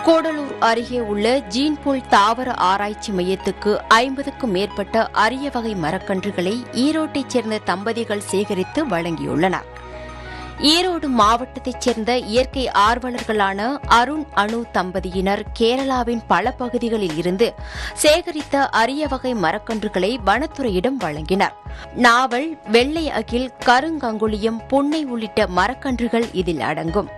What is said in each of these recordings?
கூடலூர் அருகே உள்ள ஜீன்புல் தாவர ஆராய்ச்சி மையத்துக்கு 50க்கும் மேற்பட்ட அரிய வகை மரக்கன்றுகளை ஈரோட்டைச் சேர்ந்த தம்பதிகள் சேகரித்து வழங்கியுள்ளனர். ஈரோடு மாவட்டத்தைச் சேர்ந்த இயற்கை ஆர்வலர்களான அருண் அனு தம்பதியினர் கேரளாவின் பல பகுதிகளில் இருந்து சேகரித்த அரிய வகை மரக்கன்றுகளை வனத்துறையிடம் வழங்கினர். நாவல், வெள்ளை அகில், கருங்கங்குளியம், புன்னை உள்ளிட்ட மரக்கன்றுகள் இதில் அடங்கும்.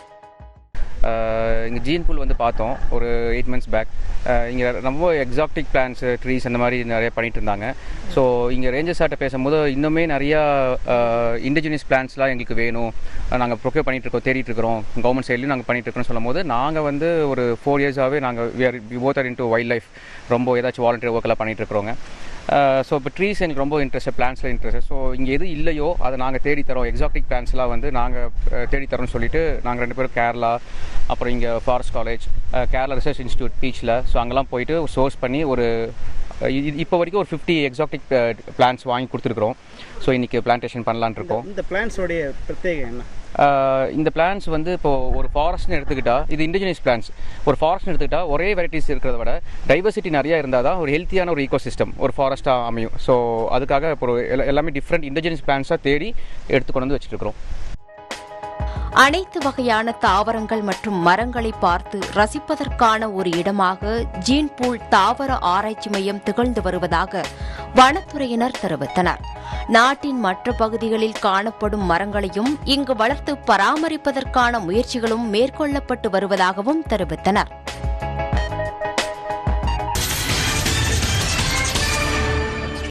இங்கே ஜீன்புல் வந்து பார்த்தோம் ஒரு 8 months பேக். இங்கே ரொம்ப எக்ஸாக்டிக் பிளான்ஸ், ட்ரீஸ் அந்த மாதிரி நிறைய பண்ணிட்டு இருந்தாங்க. ஸோ இங்கே ரேஞ்சர்ஸாட்ட பேசும்போது இன்னுமே நிறையா இண்டிஜினியஸ் பிளான்ஸ்லாம் எங்களுக்கு வேணும், நாங்கள் ப்ரொக்யூர் பண்ணிகிட்ருக்கோம், தேடிட்டுருக்கிறோம், கவர்மெண்ட் சைட்லையும் நாங்கள் பண்ணிகிட்ருக்கோம்னு சொல்லும் போது நாங்கள் வந்து ஒரு 4 yearsஆகவே நாங்கள் both are into wildlife, ரொம்ப ஏதாச்சும் வாலண்டியர் ஒர்க்கெல்லாம் பண்ணிகிட்ருக்குறோங்க. ஸோ இப்போ ட்ரீஸ் எனக்கு ரொம்ப இன்ட்ரெஸ்ட், பிளான்ஸில் இன்ட்ரெஸ்ட். ஸோ இங்கே எது இல்லையோ அதை நாங்கள் தேடித்தரோம், எக்ஸாக்டிக் பிளான்ஸ்லாம் வந்து நாங்கள் தேடித்தரோம்னு சொல்லிட்டு நாங்கள் 2 பேரும் கேரளா, அப்புறம் இங்கே forest college, Kerala research institute பீச்சில், ஸோ அங்கெல்லாம் போயிட்டு சோர்ஸ் பண்ணி ஒரு இப்போ வரைக்கும் ஒரு 50 எக்ஸாக்டிக் பிளான்ஸ் வாங்கி கொடுத்துருக்குறோம். ஸோ இன்றைக்கி பிளான்டேஷன் பண்ணலான்னு இருக்கோம். இந்த பிளான்ஸோடைய பிரத்யேகம் என்ன? இந்த பிளான்ஸ் வந்து இப்போது ஒரு ஃபாரஸ்ட்னு எடுத்துக்கிட்டால், இது இண்டிஜினியஸ் பிளான்ஸ். ஒரு ஃபாரஸ்ட்னு எடுத்துக்கிட்டால் ஒரே வெரைட்டிஸ் இருக்கிறத விட டைவர்சிட்டி நிறையா இருந்தால் தான் ஒரு ஹெல்த்தியான ஒரு ஈகோசிஸ்டம் ஒரு ஃபாரஸ்ட்டாக அமையும். ஸோ அதுக்காக இப்போ எல்லாமே டிஃப்ரெண்ட் இண்டிஜினியஸ் பிளான்ஸாக தேடி எடுத்துக்கொண்டு வந்து வச்சுருக்கிறோம். அனைத்து வகையான தாவரங்கள் மற்றும் மரங்களை பார்த்து ரசிப்பதற்கான ஒரு இடமாக ஜீன்புல் தாவர ஆராய்ச்சி மையம் திகழ்ந்து வருவதாக வனத்துறையினர் தெரிவித்தனர். நாட்டின் மற்ற பகுதிகளில் காணப்படும் மரங்களையும் இங்கு வளர்த்து பராமரிப்பதற்கான முயற்சிகளும் மேற்கொள்ளப்பட்டு வருவதாகவும் தெரிவித்தனர்.